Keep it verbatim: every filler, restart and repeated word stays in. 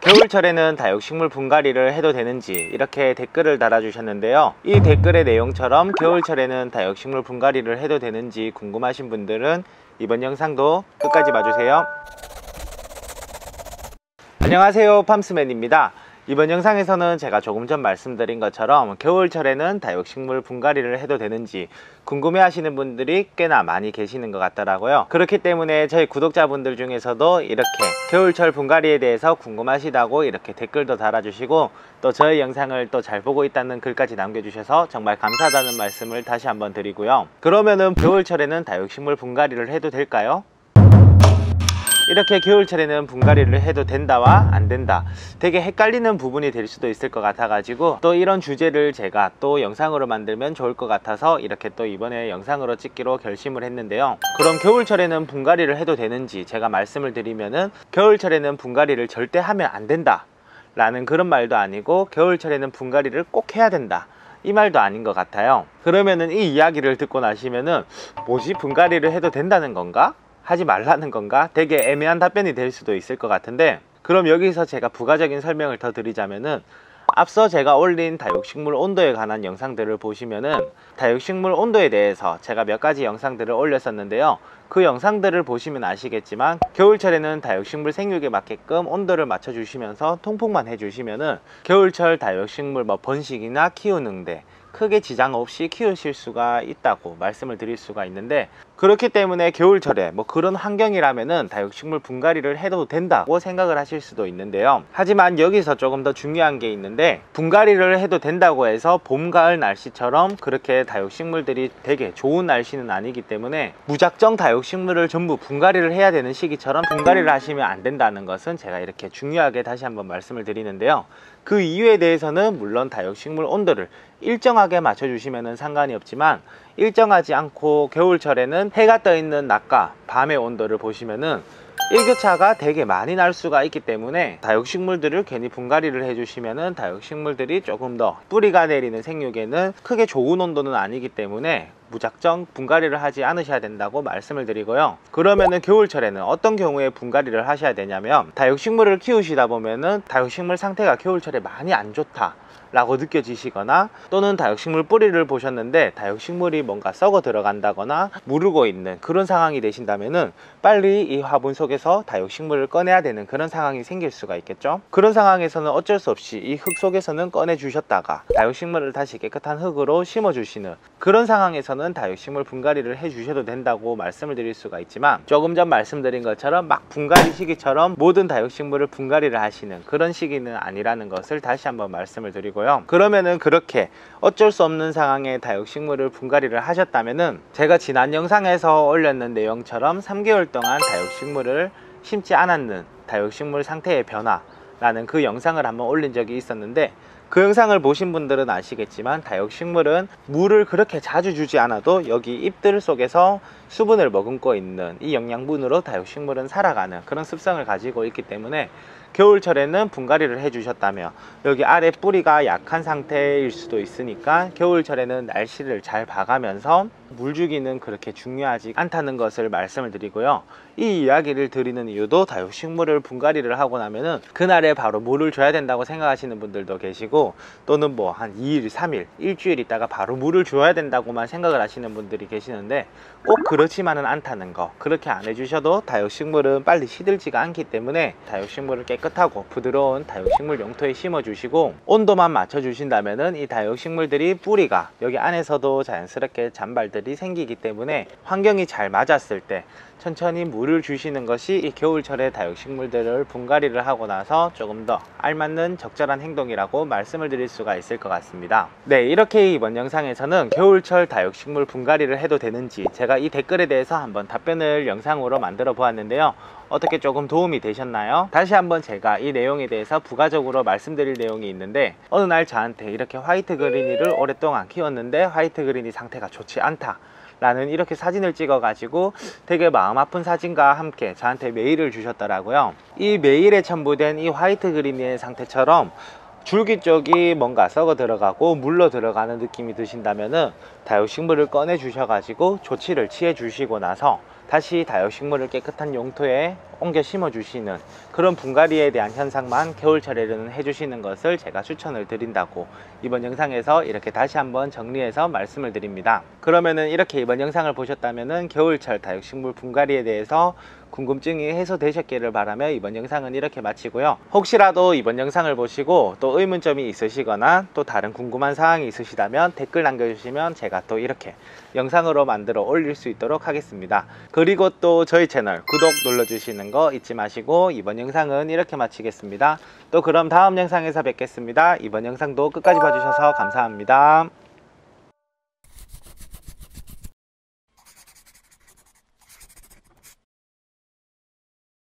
겨울철에는 다육식물 분갈이를 해도 되는지 이렇게 댓글을 달아주셨는데요. 이 댓글의 내용처럼 겨울철에는 다육식물 분갈이를 해도 되는지 궁금하신 분들은 이번 영상도 끝까지 봐주세요. 안녕하세요, 팜스맨입니다. 이번 영상에서는 제가 조금 전 말씀드린 것처럼 겨울철에는 다육식물 분갈이를 해도 되는지 궁금해 하시는 분들이 꽤나 많이 계시는 것 같더라고요. 그렇기 때문에 저희 구독자분들 중에서도 이렇게 겨울철 분갈이에 대해서 궁금하시다고 이렇게 댓글도 달아주시고 또 저희 영상을 또 잘 보고 있다는 글까지 남겨주셔서 정말 감사하다는 말씀을 다시 한번 드리고요. 그러면은 겨울철에는 다육식물 분갈이를 해도 될까요? 이렇게 겨울철에는 분갈이를 해도 된다와 안 된다, 되게 헷갈리는 부분이 될 수도 있을 것 같아 가지고 또 이런 주제를 제가 또 영상으로 만들면 좋을 것 같아서 이렇게 또 이번에 영상으로 찍기로 결심을 했는데요. 그럼 겨울철에는 분갈이를 해도 되는지 제가 말씀을 드리면은 겨울철에는 분갈이를 절대 하면 안 된다 라는 그런 말도 아니고 겨울철에는 분갈이를 꼭 해야 된다 이 말도 아닌 것 같아요. 그러면은 이 이야기를 듣고 나시면은 뭐지, 분갈이를 해도 된다는 건가? 하지 말라는 건가? 되게 애매한 답변이 될 수도 있을 것 같은데, 그럼 여기서 제가 부가적인 설명을 더 드리자면은 앞서 제가 올린 다육식물 온도에 관한 영상들을 보시면은 다육식물 온도에 대해서 제가 몇 가지 영상들을 올렸었는데요. 그 영상들을 보시면 아시겠지만 겨울철에는 다육식물 생육에 맞게끔 온도를 맞춰 주시면서 통풍만 해 주시면은 겨울철 다육식물 뭐 번식이나 키우는데 크게 지장 없이 키우실 수가 있다고 말씀을 드릴 수가 있는데, 그렇기 때문에 겨울철에 뭐 그런 환경이라면은 다육식물 분갈이를 해도 된다고 생각을 하실 수도 있는데요. 하지만 여기서 조금 더 중요한 게 있는데, 분갈이를 해도 된다고 해서 봄, 가을 날씨처럼 그렇게 다육식물들이 되게 좋은 날씨는 아니기 때문에 무작정 다육식물을 전부 분갈이를 해야 되는 시기처럼 분갈이를 하시면 안 된다는 것은 제가 이렇게 중요하게 다시 한번 말씀을 드리는데요. 그 이유에 대해서는 물론 다육식물 온도를 일정하게 맞춰 주시면 상관이 없지만, 일정하지 않고 겨울철에는 해가 떠 있는 낮과 밤의 온도를 보시면은 일교차가 되게 많이 날 수가 있기 때문에 다육식물들을 괜히 분갈이를 해주시면은 다육식물들이 조금 더 뿌리가 내리는 생육에는 크게 좋은 온도는 아니기 때문에 무작정 분갈이를 하지 않으셔야 된다고 말씀을 드리고요. 그러면은 겨울철에는 어떤 경우에 분갈이를 하셔야 되냐면, 다육식물을 키우시다 보면은 다육식물 상태가 겨울철에 많이 안 좋다 라고 느껴지시거나, 또는 다육식물 뿌리를 보셨는데 다육식물이 뭔가 썩어 들어간다거나 무르고 있는 그런 상황이 되신다면은 빨리 이 화분 속에서 다육식물을 꺼내야 되는 그런 상황이 생길 수가 있겠죠. 그런 상황에서는 어쩔 수 없이 이 흙 속에서는 꺼내 주셨다가 다육식물을 다시 깨끗한 흙으로 심어 주시는 그런 상황에서는 다육식물 분갈이를 해 주셔도 된다고 말씀을 드릴 수가 있지만, 조금 전 말씀드린 것처럼 막 분갈이 시기처럼 모든 다육식물을 분갈이를 하시는 그런 시기는 아니라는 것을 다시 한번 말씀을 드리고, 그러면은 그렇게 어쩔 수 없는 상황에 다육식물을 분갈이를 하셨다면은 제가 지난 영상에서 올렸는 내용처럼 삼 개월 동안 다육식물을 심지 않았는 다육식물 상태의 변화라는 그 영상을 한번 올린 적이 있었는데, 그 영상을 보신 분들은 아시겠지만 다육식물은 물을 그렇게 자주 주지 않아도 여기 잎들 속에서 수분을 머금고 있는 이 영양분으로 다육식물은 살아가는 그런 습성을 가지고 있기 때문에 겨울철에는 분갈이를 해 주셨다며 여기 아래 뿌리가 약한 상태일 수도 있으니까 겨울철에는 날씨를 잘 봐가면서 물 주기는 그렇게 중요하지 않다는 것을 말씀을 드리고요. 이 이야기를 드리는 이유도 다육식물을 분갈이를 하고 나면은 그날에 바로 물을 줘야 된다고 생각하시는 분들도 계시고, 또는 뭐 한 이 일, 삼 일, 일주일 있다가 바로 물을 줘야 된다고만 생각을 하시는 분들이 계시는데, 꼭 그렇지만은 않다는 거. 그렇게 안 해주셔도 다육식물은 빨리 시들지가 않기 때문에 다육식물을 깨끗하고 부드러운 다육식물 용토에 심어 주시고 온도만 맞춰 주신다면은 이 다육식물들이 뿌리가 여기 안에서도 자연스럽게 잔발들이 생기기 때문에 환경이 잘 맞았을 때 천천히 물을 주시는 것이 이 겨울철에 다육식물들을 분갈이를 하고 나서 조금 더 알맞는 적절한 행동이라고 말씀을 드릴 수가 있을 것 같습니다. 네, 이렇게 이번 영상에서는 겨울철 다육식물 분갈이를 해도 되는지 제가 이 댓글에 대해서 한번 답변을 영상으로 만들어 보았는데요. 어떻게 조금 도움이 되셨나요? 다시 한번 제가 이 내용에 대해서 부가적으로 말씀드릴 내용이 있는데, 어느 날 저한테 이렇게 화이트 그린이를 오랫동안 키웠는데 화이트 그린이 상태가 좋지 않다 라는 이렇게 사진을 찍어 가지고 되게 마음 아픈 사진과 함께 저한테 메일을 주셨더라고요. 이 메일에 첨부된 이 화이트 그린의 상태처럼 줄기 쪽이 뭔가 썩어 들어가고 물러 들어가는 느낌이 드신다면은 다육식물을 꺼내 주셔 가지고 조치를 취해 주시고 나서 다시 다육식물을 깨끗한 용토에 옮겨 심어 주시는 그런 분갈이에 대한 현상만 겨울철에는 해주시는 것을 제가 추천을 드린다고 이번 영상에서 이렇게 다시 한번 정리해서 말씀을 드립니다. 그러면은 이렇게 이번 영상을 보셨다면은 겨울철 다육식물 분갈이에 대해서 궁금증이 해소되셨기를 바라며 이번 영상은 이렇게 마치고요. 혹시라도 이번 영상을 보시고 또 의문점이 있으시거나 또 다른 궁금한 사항이 있으시다면 댓글 남겨주시면 제가 또 이렇게 영상으로 만들어 올릴 수 있도록 하겠습니다. 그리고 또 저희 채널 구독 눌러주시는 거 잊지 마시고 이번 영상은 이렇게 마치겠습니다. 또 그럼 다음 영상에서 뵙겠습니다. 이번 영상도 끝까지 봐주셔서 감사합니다.